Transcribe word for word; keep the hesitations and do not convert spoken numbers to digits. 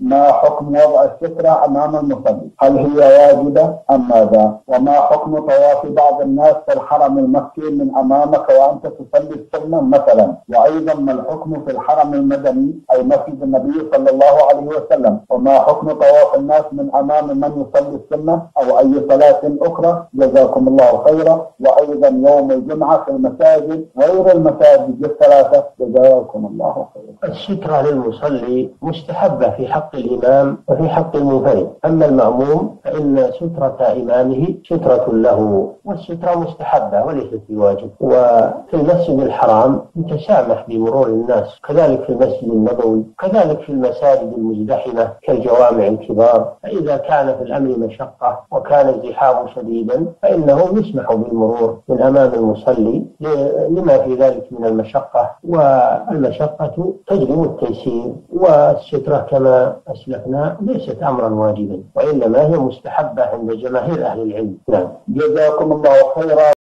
ما حكم وضع السترة أمام المصلي؟ هل هي واجبة أم ماذا؟ وما حكم طواف بعض الناس في الحرم المكي من أمامك وأنت تصلي السنة مثلا؟ وأيضا ما الحكم في الحرم المدني أي مسجد النبي صلى الله عليه وسلم؟ وما حكم طواف الناس من أمام من يصلي السنة أو أي صلاة أخرى؟ جزاكم الله خيرا. وأيضا يوم الجمعة في المساجد غير المساجد الثلاثة، جزاكم الله خيرا. السترة للمصلي مستحبة في حق الإمام وفي حق المنفرد، أما المأموم فإن سترة إمامه سترة له، والسترة مستحبة وليست بواجب. وفي المسجد الحرام متسامح بمرور الناس، كذلك في المسجد النبوي، كذلك في المساجد المزدحمة كالجوامع الكبار. فإذا كان في الأمر مشقة وكان الزحام شديدا فإنه يسمح بالمرور من أمام المصلي لما في ذلك من المشقة، والمشقة تجلب التيسير. والسترة كما أسلفنا ليست أمرا واجبا، وإنما هي مستحبة عند جماهير أهل العلم. نعم. جزاكم الله خيرا.